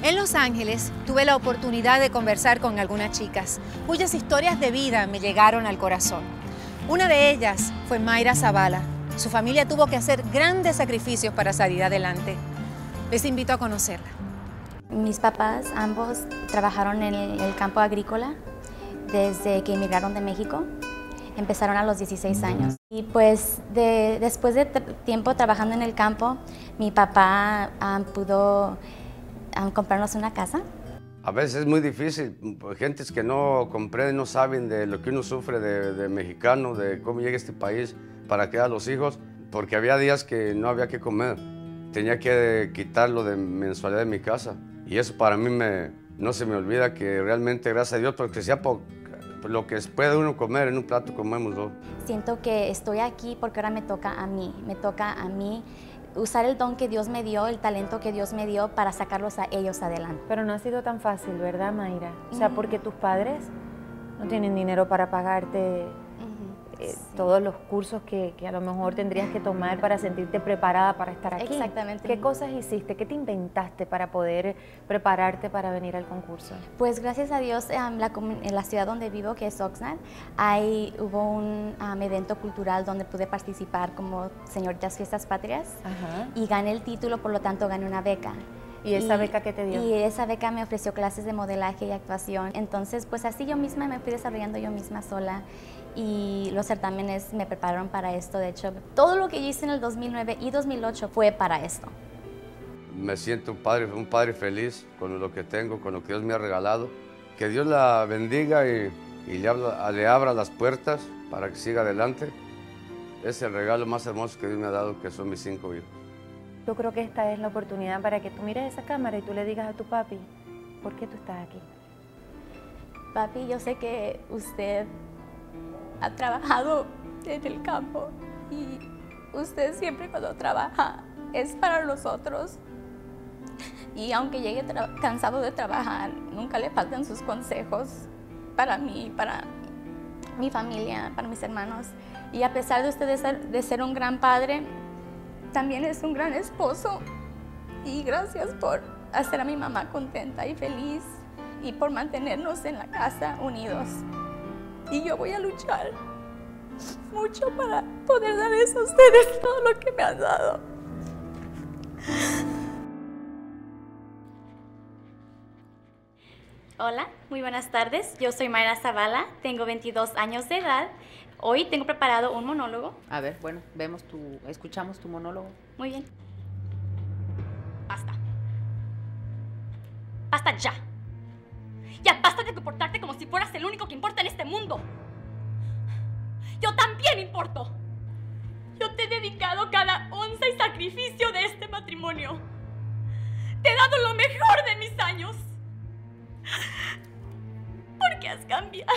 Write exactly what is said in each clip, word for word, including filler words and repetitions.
En Los Ángeles tuve la oportunidad de conversar con algunas chicas cuyas historias de vida me llegaron al corazón. Una de ellas fue Mayra Zavala. Su familia tuvo que hacer grandes sacrificios para salir adelante. Les invito a conocerla. Mis papás, ambos, trabajaron en el, el campo agrícola desde que emigraron de México. Empezaron a los dieciséis años. Y pues de, después de tiempo trabajando en el campo, mi papá um, pudo um, comprarnos una casa. A veces es muy difícil, gentes que no comprenden, no saben de lo que uno sufre de, de mexicano, de cómo llega a este país para criar a los hijos, porque había días que no había que comer. Tenía que quitarlo de mensualidad de mi casa. Y eso para mí me, no se me olvida, que realmente gracias a Dios, porque sea por lo que puede uno comer en un plato, comemos dos. Siento que estoy aquí porque ahora me toca a mí, me toca a mí usar el don que Dios me dio, el talento que Dios me dio para sacarlos a ellos adelante. Pero no ha sido tan fácil, ¿verdad, Mayra? O sea, porque tus padres no tienen dinero para pagarte eh, sí. todos los cursos que, que a lo mejor tendrías que tomar para sentirte preparada para estar aquí. Exactamente. ¿Qué cosas hiciste? ¿Qué te inventaste para poder prepararte para venir al concurso? Pues gracias a Dios, en la, en la ciudad donde vivo, que es Oxnard, ahí hubo un um, evento cultural donde pude participar como señoritas Fiestas Patrias. Ajá. Y gané el título, por lo tanto gané una beca. ¿Y esa y, beca qué te dio? Y esa beca me ofreció clases de modelaje y actuación. Entonces, pues así yo misma me fui desarrollando yo misma sola. Y los certámenes me prepararon para esto. De hecho, todo lo que yo hice en el dos mil nueve y dos mil ocho fue para esto. Me siento un padre, un padre feliz con lo que tengo, con lo que Dios me ha regalado. Que Dios la bendiga y, y le, habla, le abra las puertas para que siga adelante. Es el regalo más hermoso que Dios me ha dado, que son mis cinco hijos. Yo creo que esta es la oportunidad para que tú mires esa cámara y tú le digas a tu papi, ¿por qué tú estás aquí? Papi, yo sé que usted ha trabajado en el campo y usted siempre cuando trabaja es para nosotros. Y aunque llegue cansado de trabajar, nunca le faltan sus consejos para mí, para mi familia, para mis hermanos. Y a pesar de usted de ser, de ser un gran padre, también es un gran esposo. Y gracias por hacer a mi mamá contenta y feliz y por mantenernos en la casa unidos. Y yo voy a luchar mucho para poder darles a ustedes todo lo que me han dado. Hola, muy buenas tardes. Yo soy Mayra Zavala, tengo veintidós años de edad. Hoy tengo preparado un monólogo. A ver, bueno, vemos tu, escuchamos tu monólogo. Muy bien. Basta. Basta ya. Ya basta de comportarte como si fueras el único que importa en este mundo. Yo también importo. Yo te he dedicado cada onza y sacrificio de este matrimonio. Te he dado lo mejor de mis años. ¿Por qué has cambiado?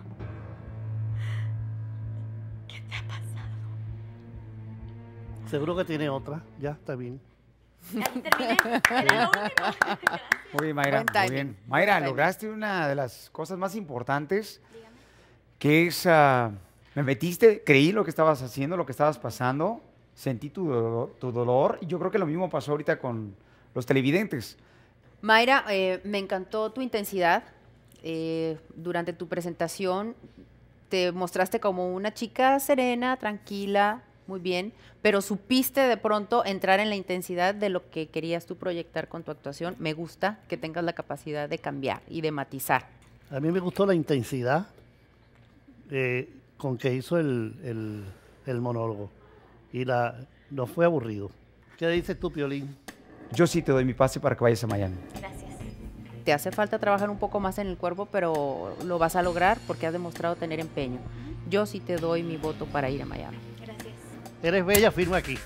¿Qué te ha pasado? Seguro que tiene otra. Ya, está bien. Ya terminé. Era lo último. Gracias. Muy bien, Mayra, muy bien. Mayra, lograste una de las cosas más importantes. Dígame. Que es, uh, me metiste, creí lo que estabas haciendo, lo que estabas pasando, sentí tu dolor, tu dolor, y yo creo que lo mismo pasó ahorita con los televidentes. Mayra, eh, me encantó tu intensidad. Eh, durante tu presentación te mostraste como una chica serena, tranquila, muy bien, pero supiste de pronto entrar en la intensidad de lo que querías tú proyectar con tu actuación. Me gusta que tengas la capacidad de cambiar y de matizar. A mí me gustó la intensidad eh, con que hizo el, el, el monólogo y la, no fue aburrido. ¿Qué dices tú, Piolín? Yo sí te doy mi pase para que vayas a Miami. Gracias. Te hace falta trabajar un poco más en el cuerpo, pero lo vas a lograr porque has demostrado tener empeño. Yo sí te doy mi voto para ir a Miami. Gracias. Eres bella, firma aquí.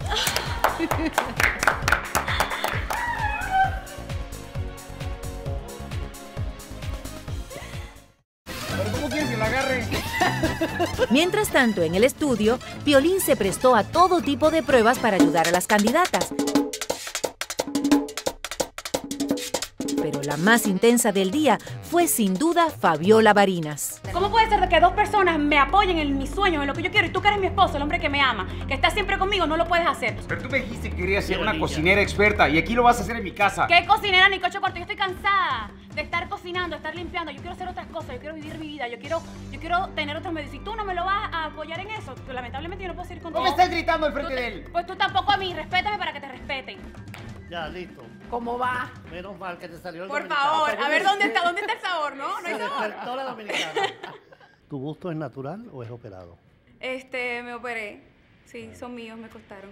¿Pero cómo quieres que la agarre? Mientras tanto, en el estudio, Piolín se prestó a todo tipo de pruebas para ayudar a las candidatas. Pero la más intensa del día fue sin duda Fabiola Barinas. ¿Cómo puede ser que dos personas me apoyen en mis sueños, en lo que yo quiero, y tú que eres mi esposo, el hombre que me ama, que está siempre conmigo, no lo puedes hacer? Pero tú me dijiste que querías ser una cocinera experta y aquí lo vas a hacer en mi casa. ¿Qué cocinera ni coche corto? Yo estoy cansada de estar cocinando, de estar limpiando. Yo quiero hacer otras cosas, yo quiero vivir mi vida, yo quiero, yo quiero tener otros medios. Si tú no me lo vas a apoyar en eso, pues, lamentablemente yo no puedo seguir contigo. ¿Cómo me estás gritando al frente Tú te- de él? Pues tú tampoco a mí, respétame para que te respeten. Ya, listo. ¿Cómo va? Menos mal que te salió el Por dominicano. favor, a ver dónde está, dónde está el sabor, ¿no? No hay Se sabor. despertó la dominicana. ¿Tu gusto es natural o es operado? Este, me operé. Sí, son míos, me costaron.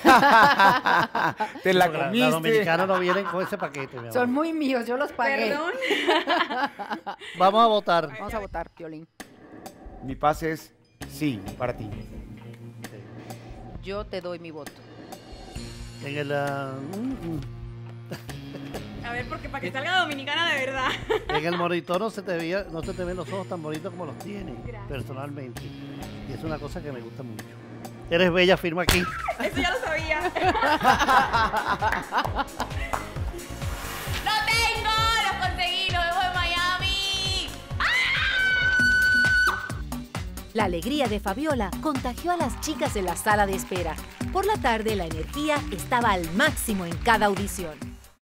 Te la Porque comiste. Los dominicanos no vienen con ese paquete, mi amor. Son muy míos, yo los pagué. Perdón. Vamos a votar. Vamos a votar, Piolín. Mi pase es sí para ti. Yo te doy mi voto. En el... ah, mm, mm. A ver, porque para que salga dominicana de verdad. En el monitor no se te veía, no se te ven los ojos tan bonitos como los tienes, Gracias. personalmente. Y es una cosa que me gusta mucho. Eres bella, firma aquí. Eso ya lo sabía. ¡Lo tengo! ¡Lo conseguí! ¡Lo vemos en Miami! La alegría de Fabiola contagió a las chicas en la sala de espera. Por la tarde la energía estaba al máximo en cada audición.